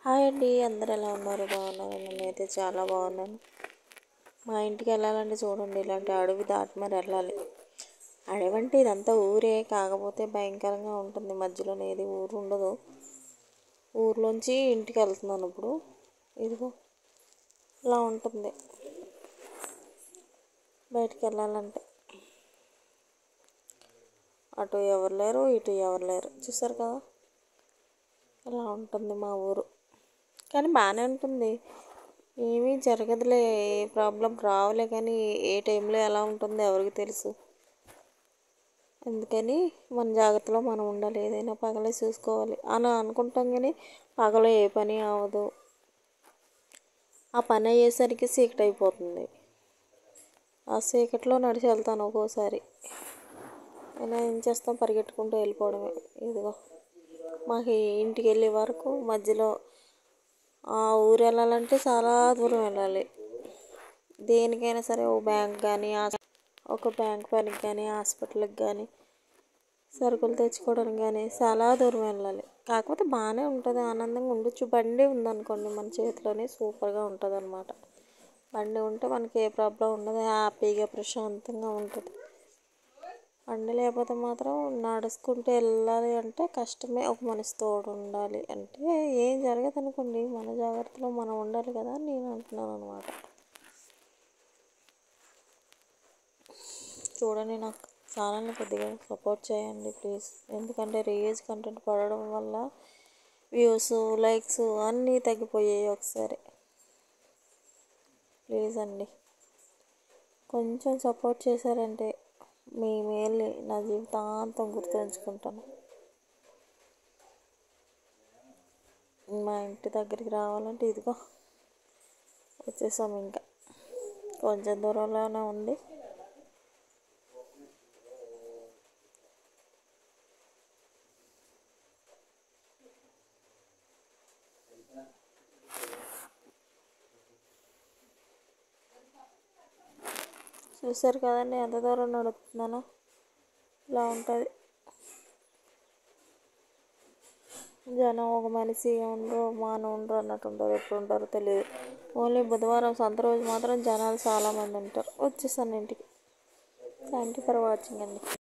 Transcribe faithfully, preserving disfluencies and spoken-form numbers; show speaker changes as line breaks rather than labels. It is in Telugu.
హాయ్ అండి, అందరు ఎలా ఉన్నారు? బాగున్నారు? నేనైతే చాలా బాగున్నాను. మా ఇంటికి వెళ్ళాలంటే చూడండి, ఇలాంటి అడవి దాటి మరి వెళ్ళాలి. అడవి అంటే ఇదంతా ఊరే, కాకపోతే భయంకరంగా ఉంటుంది. మధ్యలో ఏది ఊరు ఉండదు. ఊర్లోంచి ఇంటికి వెళ్తున్నాను ఇప్పుడు. ఇదిగో ఇలా ఉంటుంది బయటికి వెళ్ళాలంటే. అటు ఎవరు లేరు, ఇటు ఎవరు లేరు. చూసారు కదా, ఇలా ఉంటుంది మా ఊరు. కానీ బాగానే ఉంటుంది, ఏమీ జరగదులే, ఏ ప్రాబ్లం రావులే. కానీ ఏ టైంలో ఎలా ఉంటుందో ఎవరికి తెలుసు. అందుకని మన జాగ్రత్తలో మనం ఉండాలి. ఏదైనా పగలే చూసుకోవాలి అని అనుకుంటాం, కానీ పగలు ఏ పని అవ్వదు. ఆ పని అయ్యేసరికి చీకటి అయిపోతుంది. ఆ చీకట్లో నడిచి వెళ్తాను ఒక్కోసారి. అయినా ఏం చేస్తాం, పరిగెట్టుకుంటూ వెళ్ళిపోవడమే. ఇదిగో మాకు ఇంటికి వెళ్ళే వరకు మధ్యలో ఆ ఊరు వెళ్ళాలంటే చాలా దూరం వెళ్ళాలి. దేనికైనా సరే, ఓ బ్యాంక్ కానీ, ఒక బ్యాంక్ పనికి కానీ, హాస్పిటల్కి కానీ, సరుకులు తెచ్చుకోవడానికి కానీ చాలా దూరం వెళ్ళాలి. కాకపోతే బాగానే ఉంటుంది, ఆనందంగా ఉండొచ్చు. బండి ఉందనుకోండి మన చేతిలోనే, సూపర్గా ఉంటుంది అన్నమాట. బండి ఉంటే మనకి ఏ ప్రాబ్లం ఉండదు, హ్యాపీగా ప్రశాంతంగా ఉంటుంది. బండి లేకపోతే మాత్రం నడుచుకుంటూ వెళ్ళాలి అంటే కష్టమే. ఒక మనిషి తోడు ఉండాలి. అంటే ఏం జరగదు అనుకోండి, మన జాగ్రత్తలో మనం ఉండాలి కదా అని నేను అంటున్నాను అనమాట. చూడండి, నాకు ఛానల్ని కొద్దిగా సపోర్ట్ చేయండి ప్లీజ్. ఎందుకంటే రీయూజ్ కంటెంట్ పడడం వల్ల వ్యూస్, లైక్స్ అన్నీ తగ్గిపోయాయి ఒకసారి. ప్లీజ్ అండి, కొంచెం సపోర్ట్ చేశారంటే మీ మేల్ని నా జీవితాంతం గుర్తుంచుకుంటాను. మా ఇంటి దగ్గరికి రావాలంటే ఇదిగో వచ్చేసాము. ఇంకా కొంచెం దూరంలోనే ఉంది. చూసారు కదండి ఎంత దూరం నడుపుతున్నానో. ఇలా ఉంటుంది జనం. ఒక మనిషి ఉండరు, మానవ ఉండరు అన్నట్టు ఉంటారు. ఎప్పుడు ఉంటారో తెలియదు. ఓన్లీ బుధవారం సంత రోజు మాత్రం జనాలు చాలామంది ఉంటారు. వచ్చేసాను ఇంటికి. థ్యాంక్ యూ ఫర్ వాచింగ్ అండి.